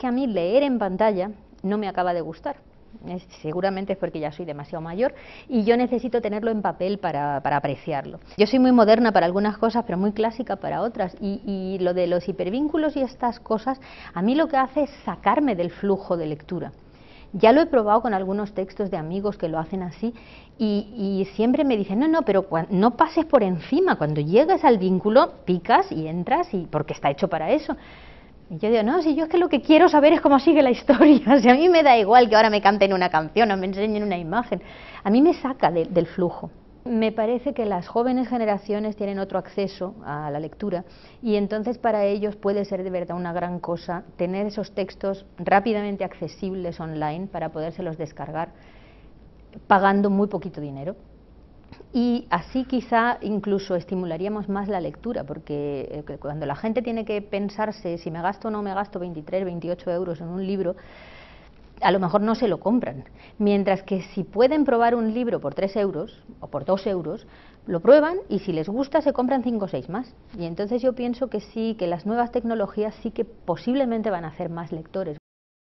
que a mí leer en pantalla no me acaba de gustar. Seguramente es porque ya soy demasiado mayor y yo necesito tenerlo en papel para apreciarlo. Yo soy muy moderna para algunas cosas, pero muy clásica para otras, y lo de los hipervínculos y estas cosas, a mí lo que hace es sacarme del flujo de lectura. Ya lo he probado con algunos textos de amigos que lo hacen así y siempre me dicen, no, pero no pases por encima, cuando llegas al vínculo picas y entras, porque está hecho para eso. Y yo digo, no, si yo es que lo que quiero saber es cómo sigue la historia, o sea, a mí me da igual que ahora me canten una canción o me enseñen una imagen, a mí me saca del flujo. Me parece que las jóvenes generaciones tienen otro acceso a la lectura y entonces para ellos puede ser de verdad una gran cosa tener esos textos rápidamente accesibles online para podérselos descargar pagando muy poquito dinero. Y así quizá incluso estimularíamos más la lectura, porque cuando la gente tiene que pensarse si me gasto o no me gasto 23, 28 euros en un libro, a lo mejor no se lo compran. Mientras que si pueden probar un libro por 3 euros o por 2 euros, lo prueban y si les gusta se compran 5 o 6 más. Y entonces yo pienso que sí, que las nuevas tecnologías sí que posiblemente van a hacer más lectores.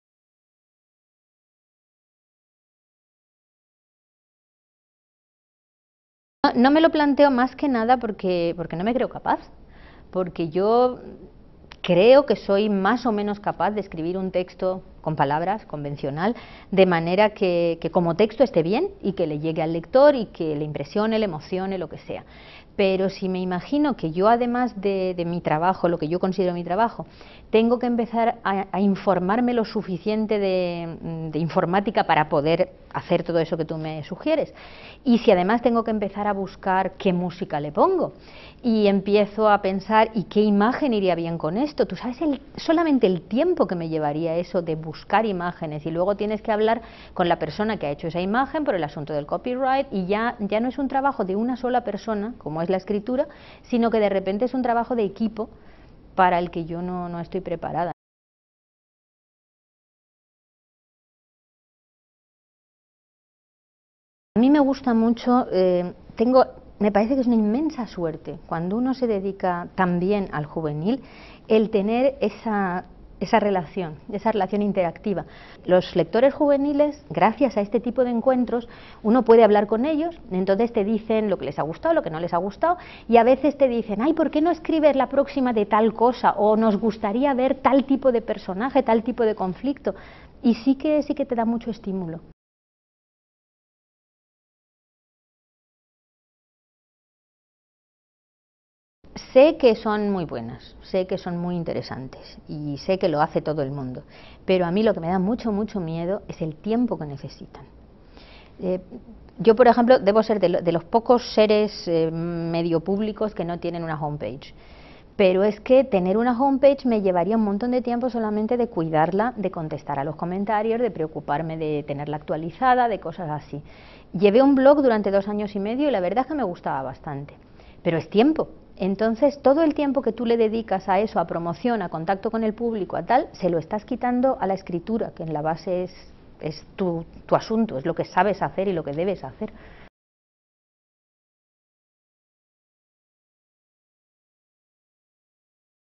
No me lo planteo más que nada porque no me creo capaz, porque yo creo que soy más o menos capaz de escribir un texto con palabras, convencional, de manera que como texto esté bien y que le llegue al lector y que le impresione, le emocione, lo que sea. Pero si me imagino que yo, además de mi trabajo, lo que yo considero mi trabajo, tengo que empezar a informarme lo suficiente de informática para poder hacer todo eso que tú me sugieres, y si además tengo que empezar a buscar qué música le pongo, y empiezo a pensar y qué imagen iría bien con esto, tú sabes solamente el tiempo que me llevaría eso de buscar imágenes, y luego tienes que hablar con la persona que ha hecho esa imagen por el asunto del copyright, y ya no es un trabajo de una sola persona, como es la escritura, sino que de repente es un trabajo de equipo para el que yo no estoy preparada. A mí me gusta mucho, me parece que es una inmensa suerte cuando uno se dedica también al juvenil, el tener esa relación interactiva. Los lectores juveniles, gracias a este tipo de encuentros, uno puede hablar con ellos, entonces te dicen lo que les ha gustado, lo que no les ha gustado, y a veces te dicen, ay, ¿por qué no escribes la próxima de tal cosa? O nos gustaría ver tal tipo de personaje, tal tipo de conflicto, y sí que te da mucho estímulo. Sé que son muy buenas, sé que son muy interesantes y sé que lo hace todo el mundo, pero a mí lo que me da mucho miedo es el tiempo que necesitan. Yo, por ejemplo, debo ser de los pocos seres medio públicos que no tienen una homepage, pero es que tener una homepage me llevaría un montón de tiempo solamente de cuidarla, de contestar a los comentarios, de preocuparme de tenerla actualizada, de cosas así. Llevé un blog durante 2 años y medio y la verdad es que me gustaba bastante, pero es tiempo. Entonces, todo el tiempo que tú le dedicas a eso, a promoción, a contacto con el público, a tal, se lo estás quitando a la escritura, que en la base es tu asunto, es lo que sabes hacer y lo que debes hacer.